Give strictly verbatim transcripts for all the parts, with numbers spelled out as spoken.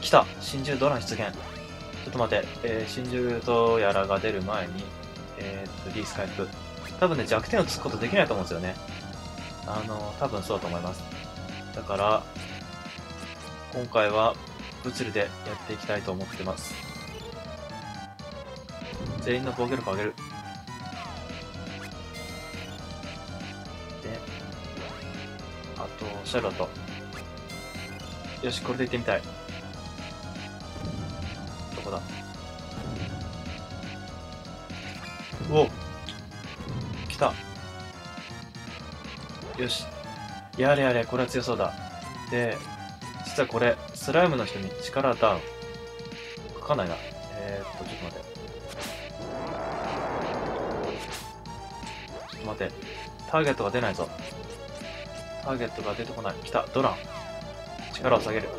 来た真珠ドラン出現。ちょっと待って、えー、真珠とやらが出る前に、えー、っと、リース回復。多分ね、弱点をつくことできないと思うんですよね。あの、多分そうだと思います。だから、今回は、物理でやっていきたいと思ってます。全員の防御力を上げる。で、あと、シャルロット。よし、これで行ってみたい。どこだ？おお、来た。よし。やれやれ、これは強そうだ。で、実はこれ、スライムの人に力ダウン。かかんないな。えー、っと、ちょっと待って。ちょっと待って。ターゲットが出ないぞ。ターゲットが出てこない。来た、ドラン。力を下げる。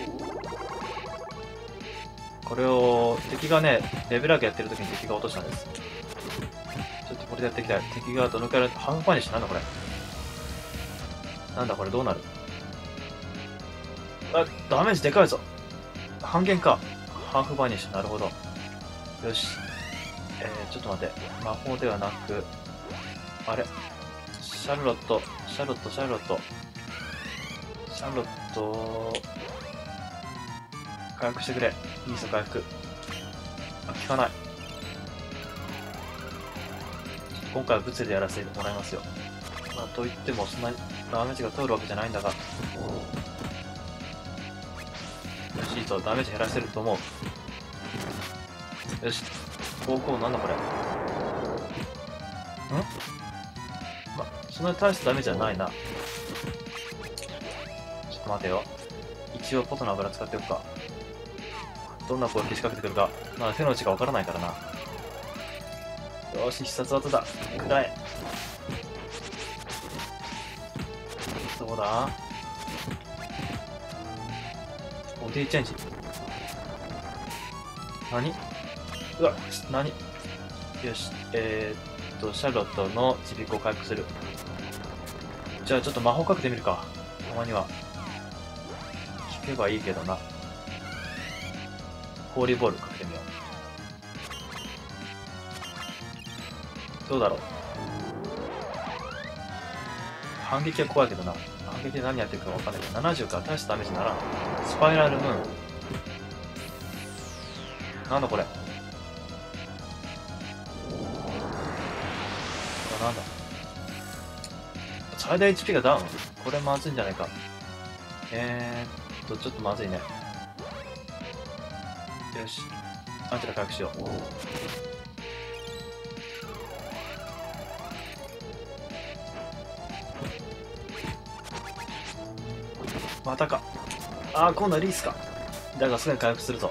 これを、敵がね、レベル上げやってる時に敵が落としたんです。ちょっとこれでやっていきたい。敵がどのくらい、ハーフパニッシュなんだこれ。なんだこれ、どうなる？あ、ダメージでかいぞ。半減か。ハーフバニッシュ、なるほど。よし。えー、ちょっと待って。魔法ではなく、あれシャルロット、シャルロット、シャルロット。シャルロット、回復してくれ。いいぞ、回復。あ、効かない。今回は物理でやらせてもらいますよ。まあ、といっても、そんなにダメージが通るわけじゃないんだが。よし、いいぞ、ダメージ減らせると思う。よし、方向なんだこれ。ん？ま、そんなに大したダメージはないな。ちょっと待てよ。一応ポトの油使っておくか。どんな攻撃仕掛けてくるか。まだ手の内がわからないからな。よし、必殺技だ。くらえ。どうだ？ボディチェンジ。何？うわ、何？よし、えー、っと、シャルロットのちびっこを回復する。じゃあちょっと魔法かけてみるか。たまには。効けばいいけどな。ホーリーボールかけてみよう。どうだろう。反撃は怖いけどな。反撃で何やってるかわかんないけど、ななじゅうか大したダメージならん。スパイラルムーン。なんだこれ。なんだ。最大 エイチピー がダウン？これまずいんじゃないか。えーっと、ちょっとまずいね。よし。アンチラ回復しよう。またか。ああ、今度はリースか。だがすぐに回復するぞ。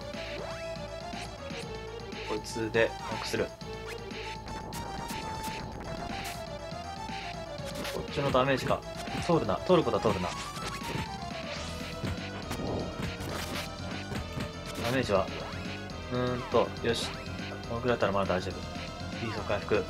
こいつで回復する。こっちのダメージか。通るな。通ることは通るな。ダメージは、うーんと、よし。このくらいだったらまだ大丈夫。いいぞ、回復。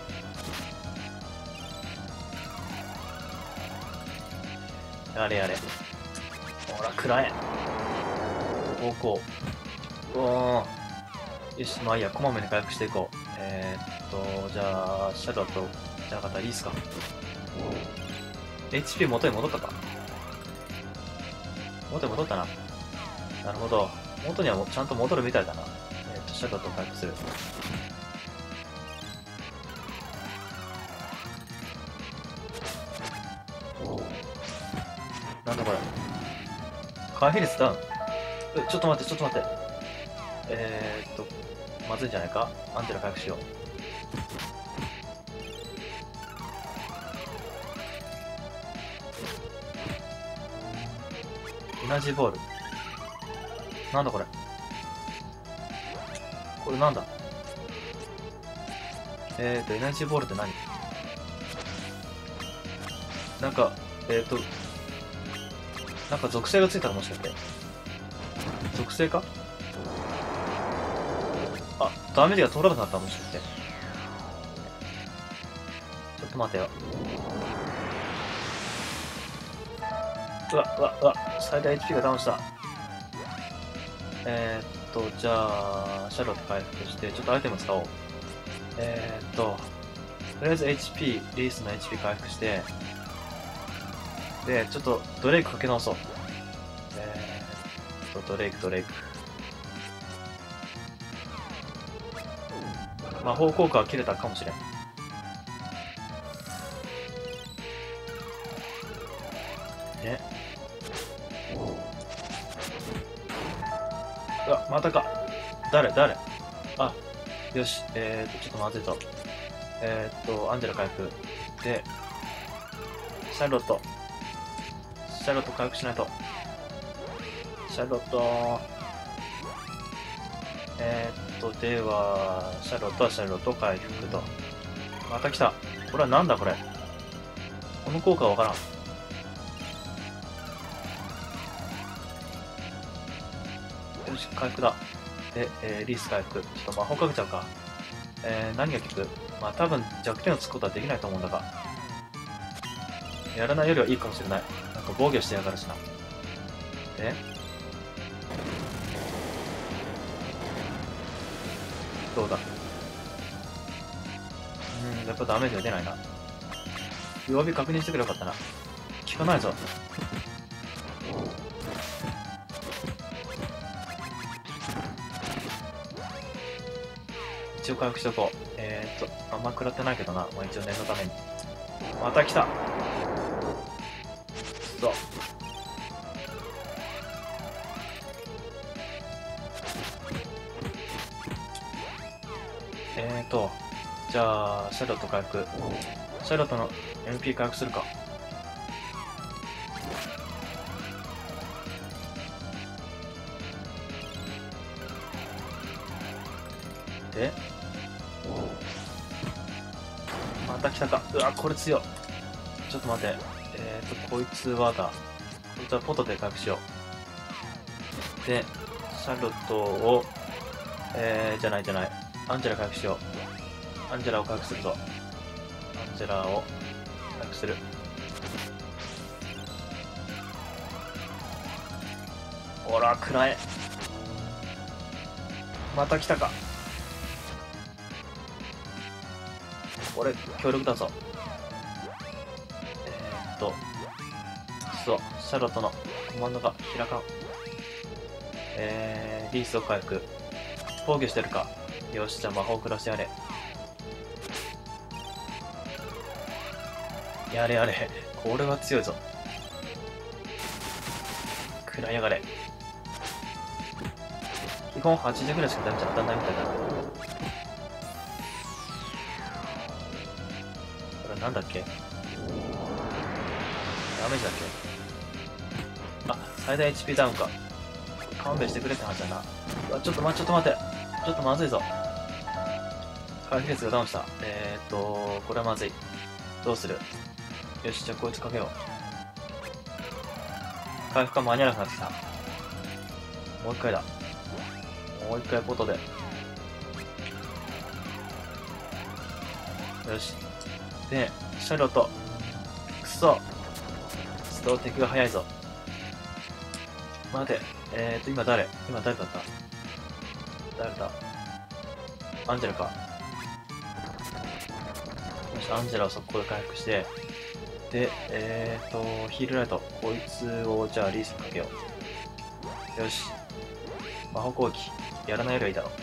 やれやれ。ほら、食らえ。方向。うおー。よし、まあいいや、こまめに回復していこう。えー、っと、じゃあ、シャドウと、じゃなかったらいいっすか。エイチピー 元に戻ったか。元に戻ったな。なるほど。元にはもちゃんと戻るみたいだな。えー、っと、シャドウと回復する。なんだこれ。回避率ダウン。え、ちょっと待って、ちょっと待って。えー、っと、まずいんじゃないか。アンテナ回復しよう。エナジーボール。なんだこれ。これなんだ。えーと、エナジーボールって何？なんか、えーと、なんか属性がついたらもしかして。属性か？あ、ダメージが通らなくなったもしかして。ちょっと待てよ。うわ、うわ、うわ、最大 エイチピー がダウンした。 えー、っと、じゃあ、シャロット回復して、ちょっとアイテム使おう。えー、っと、とりあえず エイチピー、リースの エイチピー 回復して、で、ちょっとドレイクかけ直そう。えー、っと、ドレイク、ドレイク。魔法効果は切れたかもしれん。ね。うわ、またか。誰誰あ、よし。えーと、ちょっとまずいぞ。えーっと、アンジェラ回復。で、シャーロット。シャーロット回復しないと。シャーロット。えーっと、では、シャーロットはシャーロット回復と。また来た。これはなんだこれ。この効果はわからん。よし、回復だ。で、えー、リース回復。ちょっと魔法かけちゃうか。えー、何が効く？まあ多分弱点をつくことはできないと思うんだが。やらないよりはいいかもしれない。なんか防御してやがるしな。で、どうだ？うん、やっぱダメージが出ないな。弱火確認してくれよかったな。効かないぞ。一応回復しとこう。えーっと、あんま食らってないけどな。まあ一応念のために。また来た。そう。えーと、じゃあ、シャロット回復。シャロットの エムピー 回復するか。で、また来たか。うわ、これ強い。ちょっと待って。えーと、こいつはだ。こいつはポトで回復しよう。で、シャロットを、えー、じゃないじゃない。アンジェラ回復しよう。アンジェラを回復するぞ。アンジェラを回復する。ほら、くらえ。また来たか。俺、強力だぞ。えー、っと、くそ、シャロットのコマンドが開かん。えー、リースを回復。防御してるか。よし、じゃあ魔法を食らしてやれ。やれやれ。これは強いぞ。食らいやがれ。基本はちじゅうぐらいしかダメージ当たんないみたいだな。これなんだっけ？ダメージだっけ？あ、最大 エイチピー ダウンか。勘弁してくれって話だな。うわ、ちょっと待って、ちょっと待って。ちょっとまずいぞ。回復率がダウンした。えーっと、これはまずい。どうする？よし、じゃあこいつかけよう。回復が間に合わなくなってきた。もう一回だ。もう一回ポトで。よし。で、シャロット。くそ。ストー敵が早いぞ。待て。えーと、今誰？今誰だった？誰だ？アンジェラか。よし、アンジェラを速攻で回復して、で、えーと、ヒールライト。こいつを、じゃあリースにかけよう。よし。魔法攻撃。やらないよりはいいだろ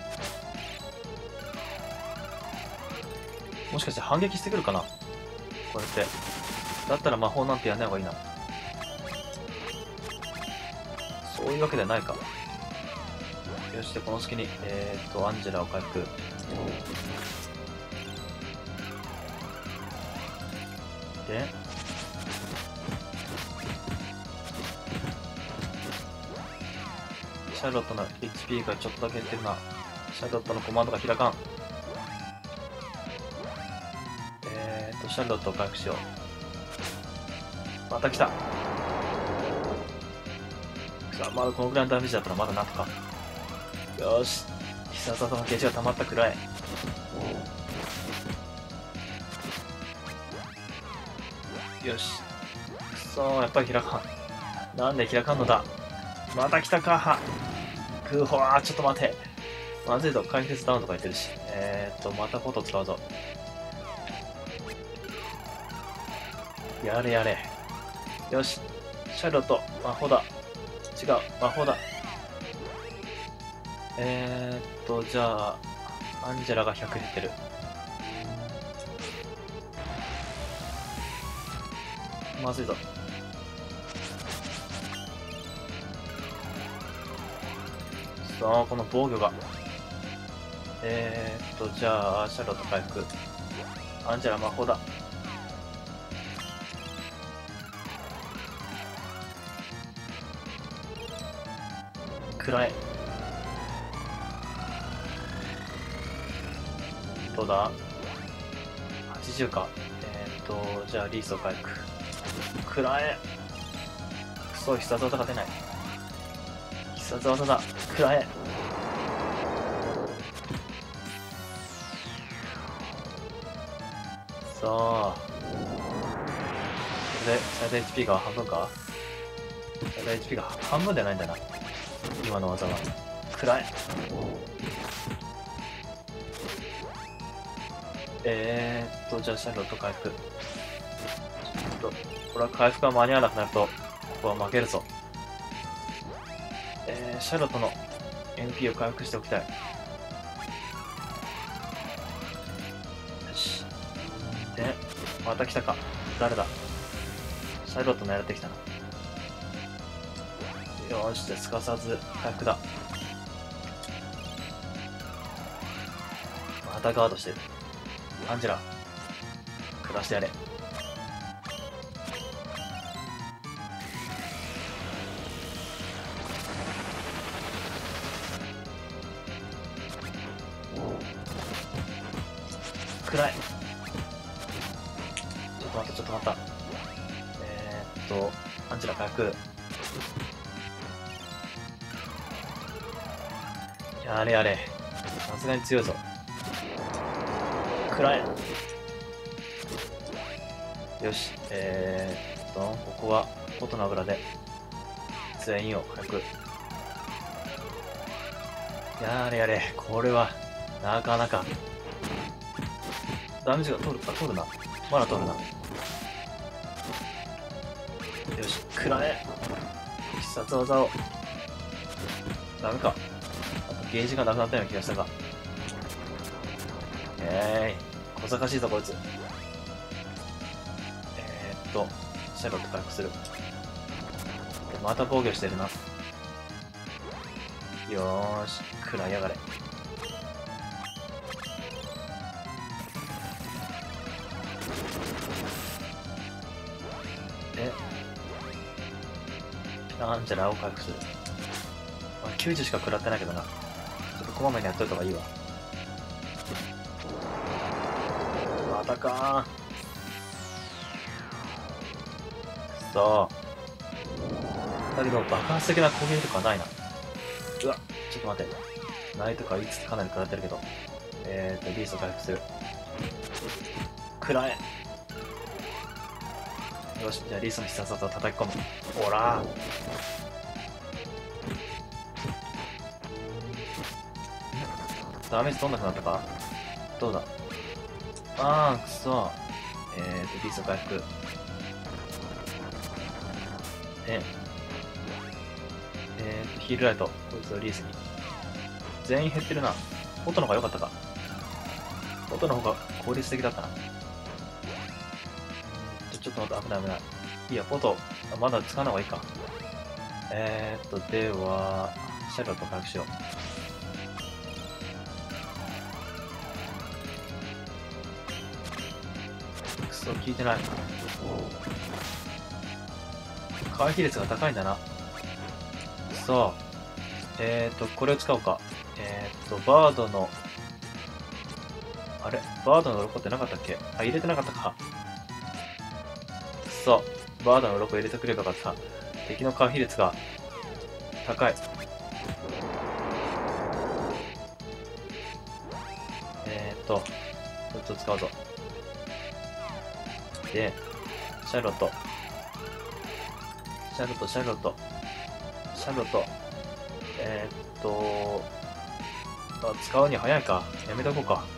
う。もしかして反撃してくるかな？これって。だったら魔法なんてやんない方がいいな。そういうわけではないか。よし、で、この隙に、えーと、アンジェラを回復。で、シャーロットの エイチピー がちょっとだけ減ってるな。シャーロットのコマンドが開かん。えーと、シャーロットを回復しよう。また来た。さあ、まだこのぐらいのダメージだったらまだなんとか。よーし。必殺技のゲージが溜まったくらい。よし。くそー、やっぱり開かん。なんで開かんのだ。また来たか。 ぐほわー、ちょっと待て。まずいぞ、解決ダウンとか言ってるし。えーっと、またポト使うぞ。やれやれ。よし。シャイロット、魔法だ。違う、魔法だ。えーっと、じゃあ、アンジェラがひゃく減ってる。まずいぞ。さあ、この防御が。えーっと、じゃあ、シャイロット回復。アンジェラ魔法だ。くらえ。どうだ ?はちじゅう か。えーっと、じゃあリースを回復。くらえ。くそ、必殺技が出ない。必殺技だ。くらえ。さあ。これで最大 エイチピー が半分か。最大 エイチピー が半分じゃないんだな。今の技は。くらえ。えーっと、じゃあシャイロット回復。ちょっと、これは回復が間に合わなくなると、ここは負けるぞ。えー、シャイロットの エヌピー を回復しておきたい。よし。で、また来たか。誰だ。シャイロット狙ってきたな。よーし、じゃあすかさず回復だ。またガードしてる。アンジェラ、下してやれ。暗い。ちょっと待った、ちょっと待った。えー、っと、アンジェラ回復。やれやれ。さすがに強いぞ。暗い。よし。えー、っと、ここは、ポトの油で、全員を回復。やれやれ。これは、なかなか。ダメージが通るか、通るな。まだ通るな。よし、くらえ。必殺技を。ダメか。あとゲージがなくなったような気がしたが。えーい。小賢しいぞ、こいつ。えー、っと、シャイロット回復する。また防御してるな。よーし、くらいやがれ。で、アンジェラを回復する。まあ、きゅうじゅうしか食らってないけどな。ちょっとこまめにやっといた方がいいわ。またかー。くそー。だけど爆発的な攻撃とかないな。うわ、ちょっと待って。ナイトかいつかなり食らってるけど。えーと、リースを回復する。くらえ。よし、じゃあリースの必殺技を叩き込む。ほらー。ダメージ取んなくなったか。どうだ。あー、くそ。えーと、リースを回復。で、えーと、ヒールライト。こいつをリースに。全員減ってるな。ポトの方が良かったか。ポトの方が効率的だったな。ちょっと待って、危ない危ない。いいや、ポト、まだ使わない方がいいか。えーっと、では、シャイロット回復しよう。くそ、効いてない。回避率が高いんだな。くそ。えーっと、これを使おうか。えーっと、バードの、あれバードの鱗ってなかったっけ。あ、入れてなかったか。くそ。バードの鱗入れてくればよかった。敵の回避率が高い。えーっと、こいつを使うぞ。で、シャイロット。シャイロット、シャイロット。シャイロット。 えー、っとあ、使うに早いか。やめとこうか。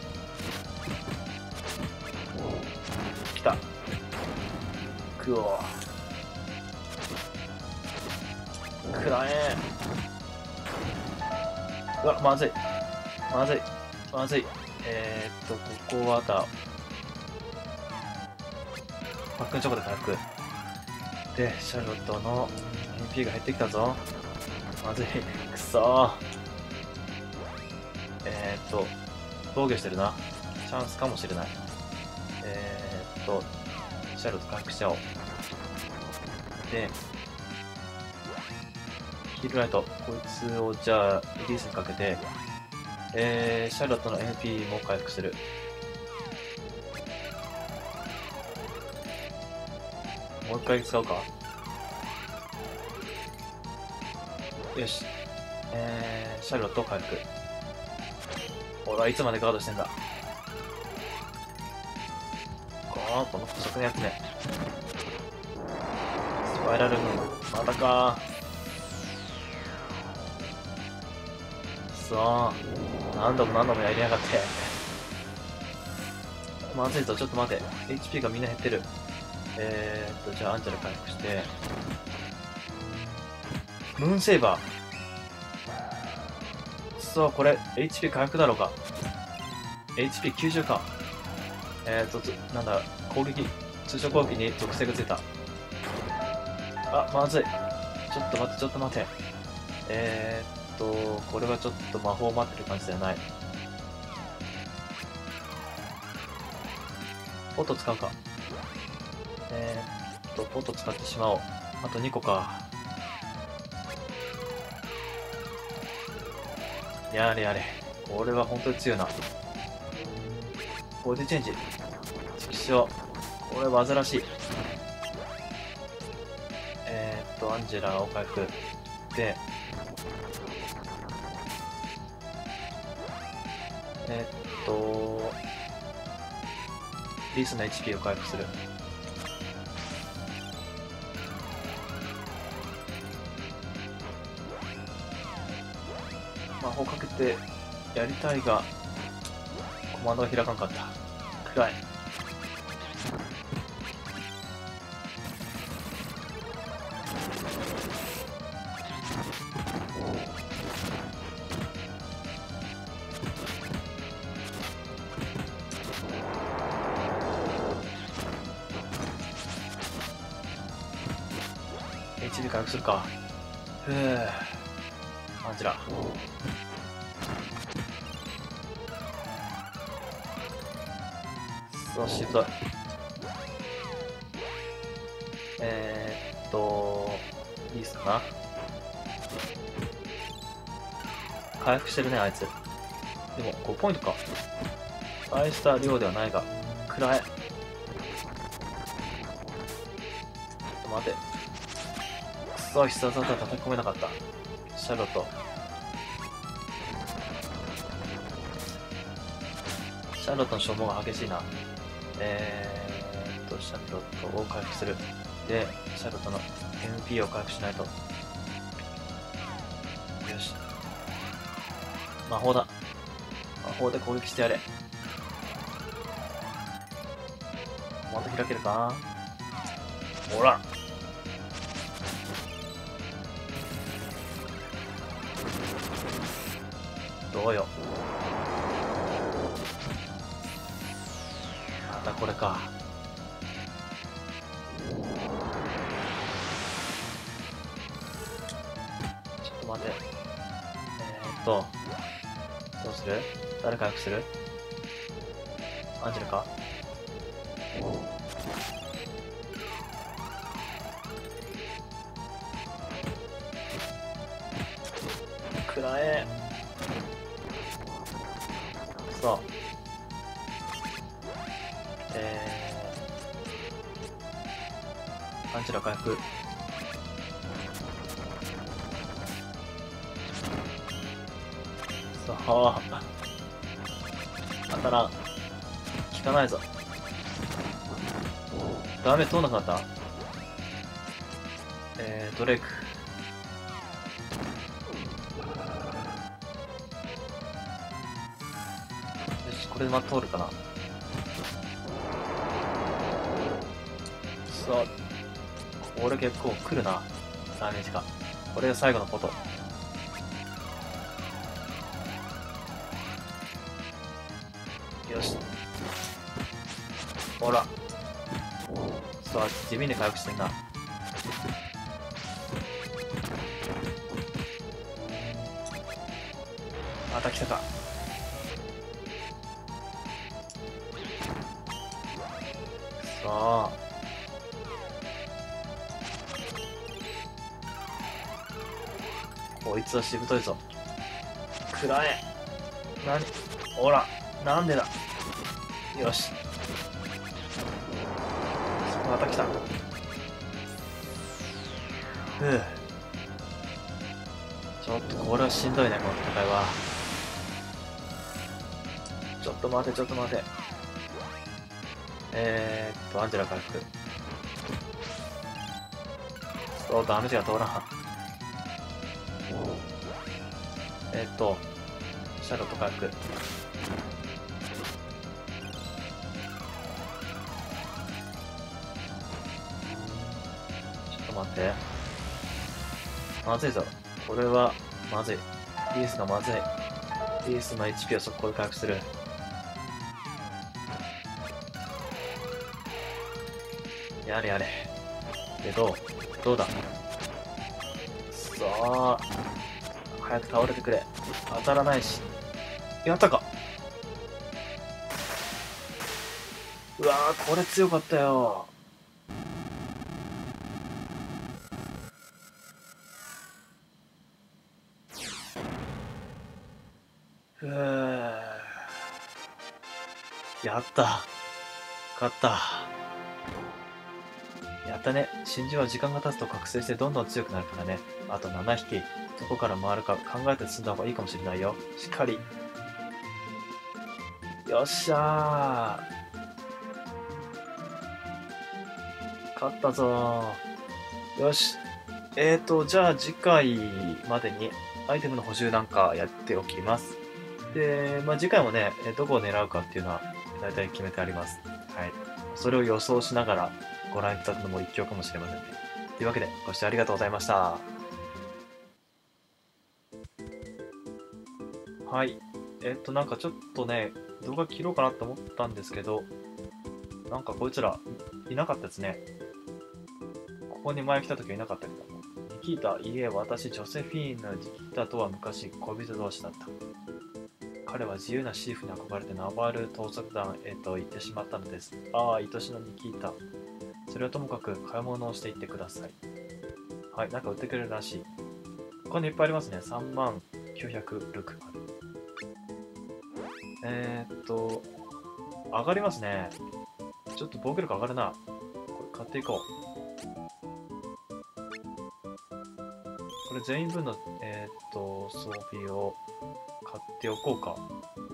来た。くお。くらえ。うわ、まずい。まずい。まずい。えー、っと、ここはだ。パックンチョコで回復。で、シャロットの エムピー が減ってきたぞ。まずい。くそー。えー、っと、防御してるな。チャンスかもしれない。えー、っと、シャロット回復しちゃおう。で、ヒールライト、こいつをじゃあ、リリースにかけて、えー、シャロットの エムピー も回復する。もう一回使うか。よし。えー、シャロット回復。ほら、いつまでガードしてんだ。この、この腐食のやつね。スパイラルムーン、またかー。そう。何度も何度もやりやがって。まずいぞ、ちょっと待て。エイチピー がみんな減ってる。えーっと、じゃあアンジェラ回復して。ムーンセーバー。そう、これ、エイチピー 回復だろうか。エイチピーきゅうじゅう か。えーっと、なんだ、攻撃、通常攻撃に属性がついた。あ、まずい。ちょっと待って、ちょっと待て。えーっと、これはちょっと魔法を待ってる感じではない。ポット使うか。えーっと、ポット使ってしまおう。あとにこか。やれやれ。これは本当に強いな。ボディチェンジ。畜生。これ煩わしい。えーっと、アンジェラを回復。で、えーっと、リースの エイチピー を回復する。魔法かけてやりたいが、コマンドが開かんかった。暗い。エイチピー 回復するか。ふぅ。アンジェラ。そう、しぶとい。えーっと、いいっすかな。回復してるね、あいつ。でも、ごポイントか。大した量ではないが、暗い。ちょっと待て。くそ、必殺技叩き込めなかった。シャロット。シャロットの消耗が激しいな。えーっと、シャロットを回復する。で、シャロットの エムピー を回復しないと。よし。魔法だ。魔法で攻撃してやれ。また開けるか。ほら。どうよ。またこれか。ちょっと待て。えー、っと、どうする？誰回復する？アンジェルか？くらえ。そう。えー、アンジェラ回復。そう。当たらん。効かないぞ。ダメ通んなくなった。えー、ドレイク。 れでまた通るかな。さあ、これ結構来るな。ダメージが。これが最後のこと。よし。ほら。さあ、地味に回復してんな。また来たか。さあ。こいつはしぶといぞ。くらえ。なに、ほら、なんでだ。よし。また来た。ふう。ちょっとこれはしんどいね、この戦いは。ちょっと待て、ちょっと待て。えーっと、アンジェラ回復。そう、ダメージが通らん。えーっと、シャロット回復。ちょっと待って。まずいぞ。これは、まずい。リースがまずい。リースの エイチピー を速攻で回復する。やれやれ。で、どうどうだ。さあ、早く倒れてくれ。当たらないし。やったか。うわー、これ強かったよ。ふぅ。やった。勝った。やったね。真珠は時間が経つと覚醒してどんどん強くなるからね。あとななひき。どこから回るか考えて進んだ方がいいかもしれないよ。しっかり。よっしゃー。勝ったぞー。よし。えーと、じゃあ次回までにアイテムの補充なんかやっておきます。で、まあ、次回もね、どこを狙うかっていうのは大体決めてあります。はい。それを予想しながらご覧いただくのも一興かもしれませんね。というわけで、ご視聴ありがとうございました。はい。えっと、なんかちょっとね、動画切ろうかなと思ったんですけど、なんかこいつらいなかったですね。ここに前来た時はいなかったけど。ニキータ、いいえ、私、ジョセフィーヌ・ニキータとは昔恋人同士だった。彼は自由なシーフに憧れてナバール盗賊団へと行ってしまったのです。ああ、愛しのニキータ。それはともかく買い物をしていってください。はい、なんか売ってくれるらしい。ここにいっぱいありますね。さんまんきゅうひゃくルクある。えー、っと、上がりますね。ちょっと防御力上がるな。これ買っていこう。これ全員分の、えー、っと、装備を買っておこうか。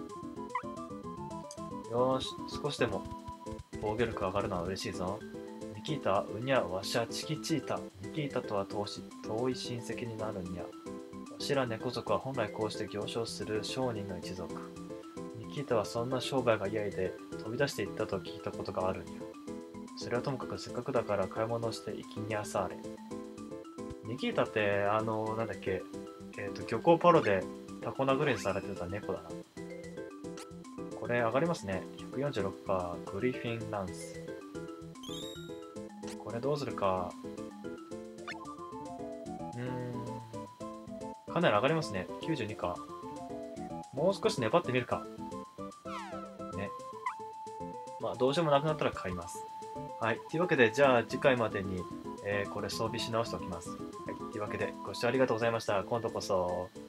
よーし、少しでも防御力上がるのは嬉しいぞ。ニキータ、うにゃ、わしゃ、チキチータ。ニキータとは遠し遠い親戚になるにゃ。わしら猫族は本来こうして行商する商人の一族。ニキータはそんな商売が嫌いで飛び出していったと聞いたことがあるにゃ。それはともかくせっかくだから買い物して生きにゃされ。ニキータって、あの、なんだっけ、えっと、漁港パロでタコ殴りにされてた猫だな。これ上がりますね。ひゃくよんじゅうろくパーセント、グリフィンランス。これどうするか。うーん。かなり上がりますね。きゅうじゅうにか。もう少し粘ってみるか。ね。まあ、どうしようもなくなったら買います。はい。というわけで、じゃあ次回までに、えー、これ装備し直しておきます。はい。というわけで、ご視聴ありがとうございました。今度こそ。